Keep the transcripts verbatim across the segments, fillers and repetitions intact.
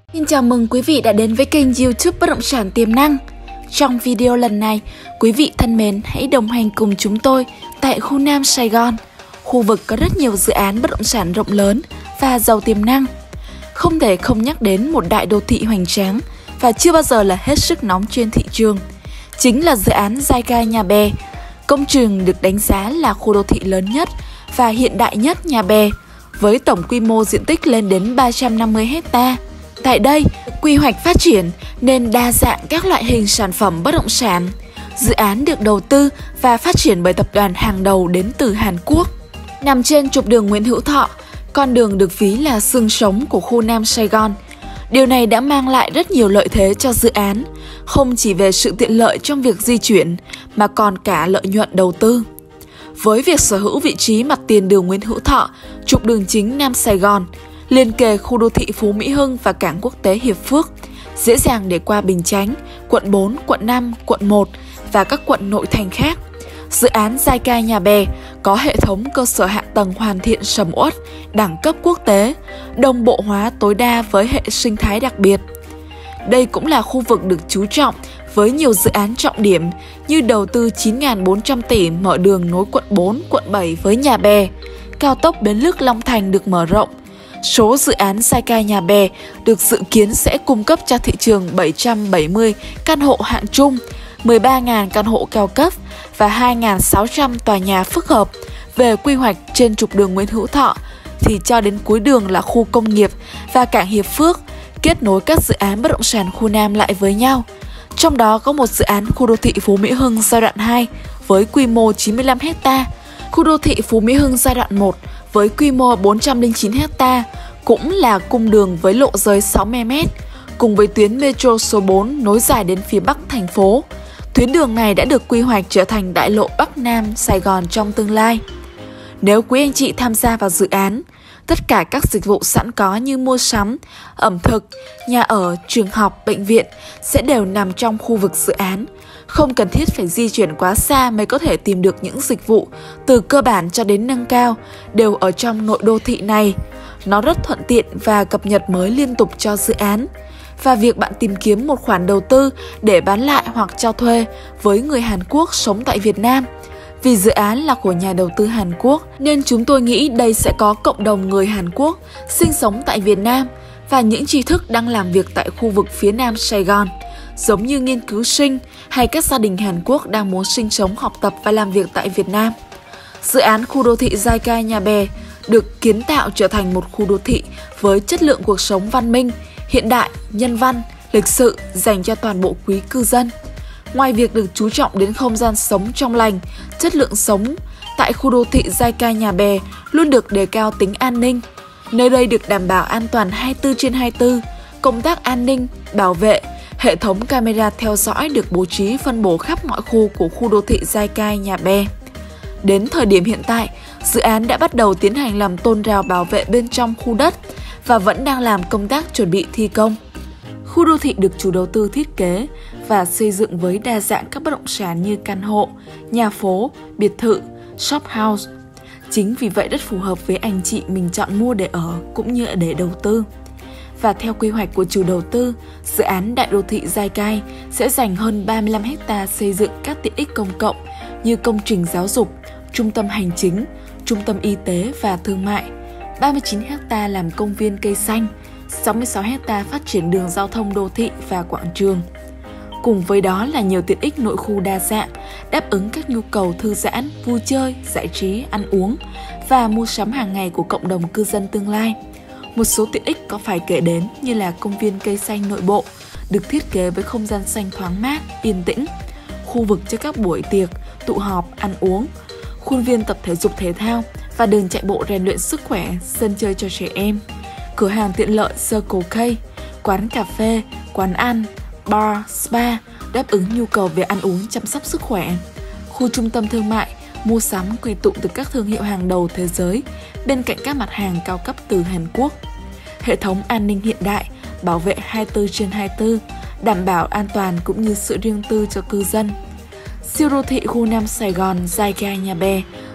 Xin chào mừng quý vị đã đến với kênh YouTube Bất động sản tiềm năng. Trong video lần này, quý vị thân mến hãy đồng hành cùng chúng tôi tại khu Nam Sài Gòn, khu vực có rất nhiều dự án bất động sản rộng lớn và giàu tiềm năng. Không thể không nhắc đến một đại đô thị hoành tráng và chưa bao giờ là hết sức nóng trên thị trường. Chính là dự án Zykai Nhà Bè. Công trường được đánh giá là khu đô thị lớn nhất và hiện đại nhất Nhà Bè, với tổng quy mô diện tích lên đến ba trăm năm mươi héc ta. Tại đây, quy hoạch phát triển nên đa dạng các loại hình sản phẩm bất động sản. Dự án được đầu tư và phát triển bởi tập đoàn hàng đầu đến từ Hàn Quốc. Nằm trên trục đường Nguyễn Hữu Thọ, con đường được ví là xương sống của khu Nam Sài Gòn. Điều này đã mang lại rất nhiều lợi thế cho dự án, không chỉ về sự tiện lợi trong việc di chuyển mà còn cả lợi nhuận đầu tư. Với việc sở hữu vị trí mặt tiền đường Nguyễn Hữu Thọ, trục đường chính Nam Sài Gòn, liền kề khu đô thị Phú Mỹ Hưng và cảng quốc tế Hiệp Phước, dễ dàng để qua Bình Chánh, quận bốn, quận năm, quận một và các quận nội thành khác. Dự án Zykai Nhà Bè có hệ thống cơ sở hạ tầng hoàn thiện sầm uất, đẳng cấp quốc tế, đồng bộ hóa tối đa với hệ sinh thái đặc biệt. Đây cũng là khu vực được chú trọng với nhiều dự án trọng điểm như đầu tư chín nghìn bốn trăm tỷ mở đường nối quận bốn, quận bảy với Nhà Bè, cao tốc Bến Lức Long Thành được mở rộng. Số dự án Zykai Nhà Bè được dự kiến sẽ cung cấp cho thị trường bảy trăm bảy mươi căn hộ hạng trung, mười ba nghìn căn hộ cao cấp và hai nghìn sáu trăm tòa nhà phức hợp. Về quy hoạch trên trục đường Nguyễn Hữu Thọ thì cho đến cuối đường là khu công nghiệp và cảng Hiệp Phước, kết nối các dự án bất động sản khu Nam lại với nhau. Trong đó có một dự án khu đô thị Phú Mỹ Hưng giai đoạn hai với quy mô chín mươi lăm héc ta, khu đô thị Phú Mỹ Hưng giai đoạn một với quy mô bốn trăm lẻ chín héc ta, cũng là cung đường với lộ giới sáu mươi mét, cùng với tuyến metro số bốn nối dài đến phía Bắc thành phố. Tuyến đường này đã được quy hoạch trở thành đại lộ Bắc Nam Sài Gòn trong tương lai. Nếu quý anh chị tham gia vào dự án, tất cả các dịch vụ sẵn có như mua sắm, ẩm thực, nhà ở, trường học, bệnh viện sẽ đều nằm trong khu vực dự án. Không cần thiết phải di chuyển quá xa mới có thể tìm được những dịch vụ từ cơ bản cho đến nâng cao đều ở trong nội đô thị này. Nó rất thuận tiện và cập nhật mới liên tục cho dự án. Và việc bạn tìm kiếm một khoản đầu tư để bán lại hoặc cho thuê với người Hàn Quốc sống tại Việt Nam. Vì dự án là của nhà đầu tư Hàn Quốc nên chúng tôi nghĩ đây sẽ có cộng đồng người Hàn Quốc sinh sống tại Việt Nam và những tri thức đang làm việc tại khu vực phía Nam Sài Gòn, giống như nghiên cứu sinh hay các gia đình Hàn Quốc đang muốn sinh sống, học tập và làm việc tại Việt Nam. Dự án khu đô thị Zykai Nhà Bè được kiến tạo trở thành một khu đô thị với chất lượng cuộc sống văn minh, hiện đại, nhân văn, lịch sự dành cho toàn bộ quý cư dân. Ngoài việc được chú trọng đến không gian sống trong lành, chất lượng sống tại khu đô thị Zykai Nhà Bè luôn được đề cao tính an ninh. Nơi đây được đảm bảo an toàn hai mươi tư trên hai mươi tư, công tác an ninh, bảo vệ, hệ thống camera theo dõi được bố trí phân bố khắp mọi khu của khu đô thị Zykai Nhà Bè. Đến thời điểm hiện tại, dự án đã bắt đầu tiến hành làm tôn rào bảo vệ bên trong khu đất và vẫn đang làm công tác chuẩn bị thi công. Khu đô thị được chủ đầu tư thiết kế và xây dựng với đa dạng các bất động sản như căn hộ, nhà phố, biệt thự, shop house. Chính vì vậy rất phù hợp với anh chị mình chọn mua để ở cũng như để đầu tư. Và theo quy hoạch của chủ đầu tư, dự án đại đô thị Zykai sẽ dành hơn ba mươi lăm héc ta xây dựng các tiện ích công cộng như công trình giáo dục, trung tâm hành chính, trung tâm y tế và thương mại, ba mươi chín héc ta làm công viên cây xanh, sáu mươi sáu héc ta phát triển đường giao thông đô thị và quảng trường. Cùng với đó là nhiều tiện ích nội khu đa dạng, đáp ứng các nhu cầu thư giãn, vui chơi, giải trí, ăn uống và mua sắm hàng ngày của cộng đồng cư dân tương lai. Một số tiện ích có phải kể đến như là công viên cây xanh nội bộ, được thiết kế với không gian xanh thoáng mát, yên tĩnh, khu vực cho các buổi tiệc, tụ họp, ăn uống, khuôn viên tập thể dục thể thao và đường chạy bộ rèn luyện sức khỏe, sân chơi cho trẻ em, cửa hàng tiện lợi Circle K, quán cà phê, quán ăn, bar, spa đáp ứng nhu cầu về ăn uống, chăm sóc sức khỏe, khu trung tâm thương mại, mua sắm quy tụ từ các thương hiệu hàng đầu thế giới bên cạnh các mặt hàng cao cấp từ Hàn Quốc, hệ thống an ninh hiện đại, bảo vệ hai mươi tư trên hai mươi tư, đảm bảo an toàn cũng như sự riêng tư cho cư dân. Siêu đô thị khu Nam Sài Gòn Zykai Nhà Bè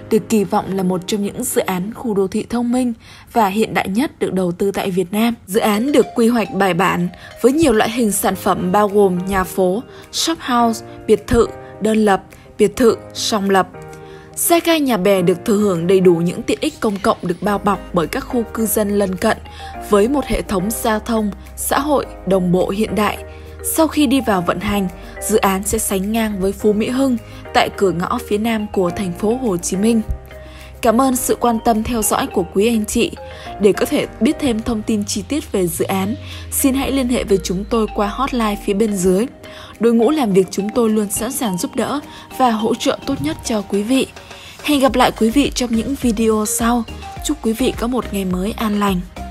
được kỳ vọng là một trong những dự án khu đô thị thông minh và hiện đại nhất được đầu tư tại Việt Nam. Dự án được quy hoạch bài bản với nhiều loại hình sản phẩm bao gồm nhà phố, shop house, biệt thự, đơn lập, biệt thự, song lập. Sa Gai Nhà Bè được thừa hưởng đầy đủ những tiện ích công cộng được bao bọc bởi các khu cư dân lân cận với một hệ thống giao thông, xã hội đồng bộ hiện đại. Sau khi đi vào vận hành, dự án sẽ sánh ngang với Phú Mỹ Hưng tại cửa ngõ phía nam của thành phố Hồ Chí Minh. Cảm ơn sự quan tâm theo dõi của quý anh chị. Để có thể biết thêm thông tin chi tiết về dự án, xin hãy liên hệ với chúng tôi qua hotline phía bên dưới. Đội ngũ làm việc chúng tôi luôn sẵn sàng giúp đỡ và hỗ trợ tốt nhất cho quý vị. Hẹn gặp lại quý vị trong những video sau. Chúc quý vị có một ngày mới an lành.